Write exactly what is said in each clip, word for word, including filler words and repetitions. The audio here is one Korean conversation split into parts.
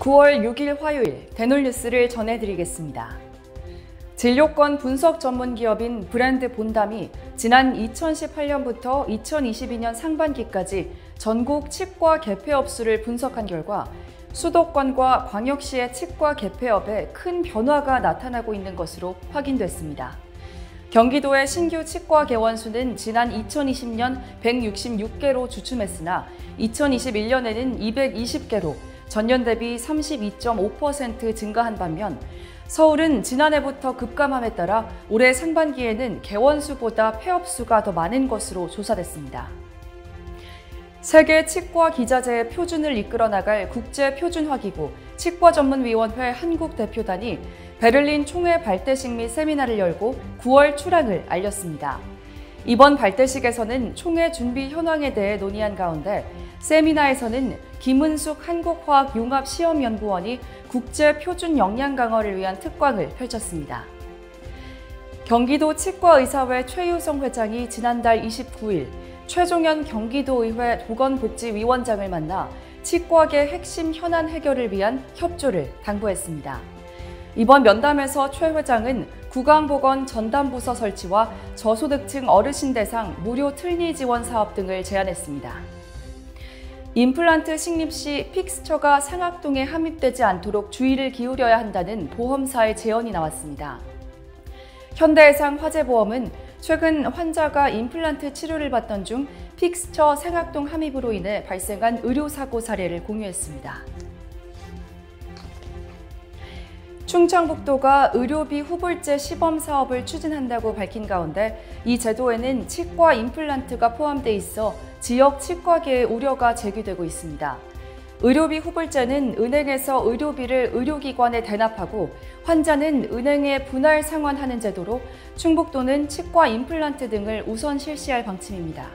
구월 육일 화요일 대놀뉴스를 전해드리겠습니다. 진료권 분석 전문 기업인 브랜드 본담이 지난 이천십팔년부터 이천이십이년 상반기까지 전국 치과 개폐업 수를 분석한 결과 수도권과 광역시의 치과 개폐업에 큰 변화가 나타나고 있는 것으로 확인됐습니다. 경기도의 신규 치과 개원 수는 지난 이천이십년 백육십육개로 주춤했으나 이천이십일년에는 이백이십개로 전년 대비 삼십이 점 오 퍼센트 증가한 반면 서울은 지난해부터 급감함에 따라 올해 상반기에는 개원수보다 폐업수가 더 많은 것으로 조사됐습니다. 세계 치과 기자재의 표준을 이끌어 나갈 국제표준화기구 치과전문위원회 한국 대표단이 베를린 총회 발대식 및 세미나를 열고 구월 출항을 알렸습니다. 이번 발대식에서는 총회 준비 현황에 대해 논의한 가운데 세미나에서는 김은숙 한국화학융합시험연구원이 국제표준 역량 강화를 위한 특광을 펼쳤습니다. 경기도 치과의사회 최유성 회장이 지난달 이십구일 최종현 경기도의회 보건복지위원장을 만나 치과계 핵심 현안 해결을 위한 협조를 당부했습니다. 이번 면담에서 최 회장은 구강보건 전담부서 설치와 저소득층 어르신 대상 무료 틀니 지원 사업 등을 제안했습니다. 임플란트 식립 시 픽스처가 상악동에 함입되지 않도록 주의를 기울여야 한다는 보험사의 제언이 나왔습니다. 현대해상 화재보험은 최근 환자가 임플란트 치료를 받던 중 픽스처 상악동 함입으로 인해 발생한 의료사고 사례를 공유했습니다. 충청북도가 의료비 후불제 시범 사업을 추진한다고 밝힌 가운데 이 제도에는 치과 임플란트가 포함돼 있어 지역 치과계의 우려가 제기되고 있습니다. 의료비 후불제는 은행에서 의료비를 의료기관에 대납하고 환자는 은행에 분할 상환하는 제도로 충북도는 치과 임플란트 등을 우선 실시할 방침입니다.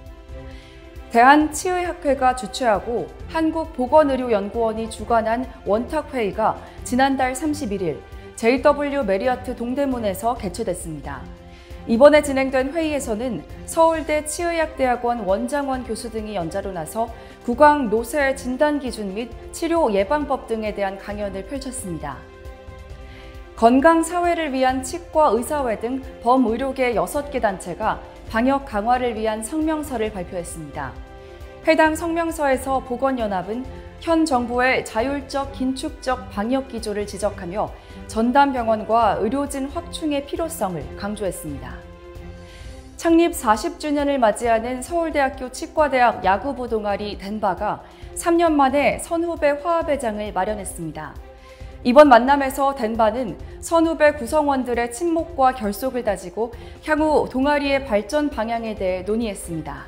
대한치의학회가 주최하고 한국보건의료연구원이 주관한 원탁회의가 지난달 삼십일일 제이더블유 메리어트 동대문에서 개최됐습니다. 이번에 진행된 회의에서는 서울대 치의학대학원 원장원 교수 등이 연자로 나서 구강 노쇠 진단 기준 및 치료 예방법 등에 대한 강연을 펼쳤습니다. 건강사회를 위한 치과의사회 등 범의료계 여섯 개 단체가 방역 강화를 위한 성명서를 발표했습니다. 해당 성명서에서 보건연합은 현 정부의 자율적 긴축적 방역 기조를 지적하며 전담병원과 의료진 확충의 필요성을 강조했습니다. 창립 사십주년을 맞이하는 서울대학교 치과대학 야구부 동아리 덴바가 삼년 만에 선후배 화합회장을 마련했습니다. 이번 만남에서 덴바는 선후배 구성원들의 친목과 결속을 다지고 향후 동아리의 발전 방향에 대해 논의했습니다.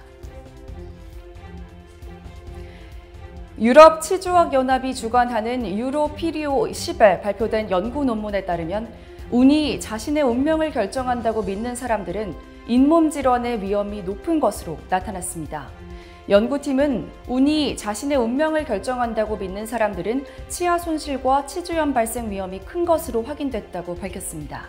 유럽 치주학연합이 주관하는 유로피리오 십에 발표된 연구 논문에 따르면 운이 자신의 운명을 결정한다고 믿는 사람들은 잇몸 질환의 위험이 높은 것으로 나타났습니다. 연구팀은 운이 자신의 운명을 결정한다고 믿는 사람들은 치아 손실과 치주염 발생 위험이 큰 것으로 확인됐다고 밝혔습니다.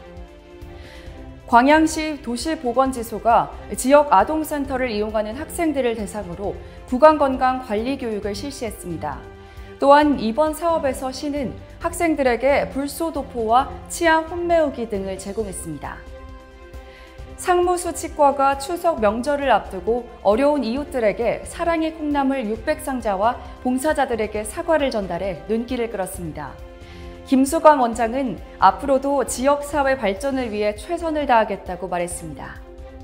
광양시 도시보건지소가 지역 아동센터를 이용하는 학생들을 대상으로 구강건강 관리 교육을 실시했습니다. 또한 이번 사업에서 시는 학생들에게 불소도포와 치아 홈메우기 등을 제공했습니다. 상무수 치과가 추석 명절을 앞두고 어려운 이웃들에게 사랑의 콩나물 육백 상자와 봉사자들에게 사과를 전달해 눈길을 끌었습니다. 김수광 원장은 앞으로도 지역사회 발전을 위해 최선을 다하겠다고 말했습니다.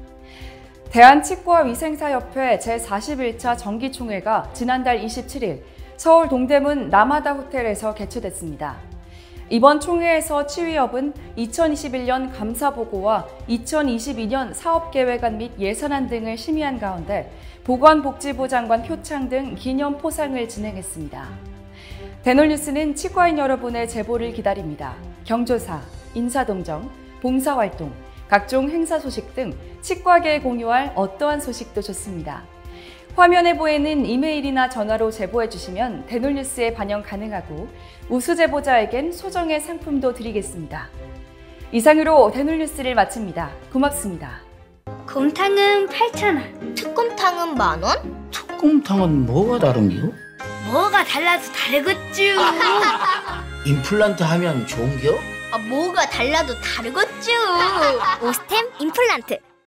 대한치과위생사협회 제사십일차 정기총회가 지난달 이십칠일 서울 동대문 라마다 호텔에서 개최됐습니다. 이번 총회에서 치위협은 이천이십일년 감사보고와 이천이십이년 사업계획안 및 예산안 등을 심의한 가운데 보건복지부 장관 표창 등 기념 포상을 진행했습니다. 대놀뉴스는 치과인 여러분의 제보를 기다립니다. 경조사, 인사동정, 봉사활동, 각종 행사 소식 등 치과계에 공유할 어떠한 소식도 좋습니다. 화면에 보이는 이메일이나 전화로 제보해 주시면 대놀뉴스에 반영 가능하고 우수 제보자에겐 소정의 상품도 드리겠습니다. 이상으로 대놀뉴스를 마칩니다. 고맙습니다. 곰탕은 팔천 원, 특곰탕은 만 원? 특곰탕은 뭐가 다른겨? 뭐가 달라도 다르겠쥬. 임플란트 하면 좋은겨? 아, 뭐가 달라도 다르겠쥬. 오스템 임플란트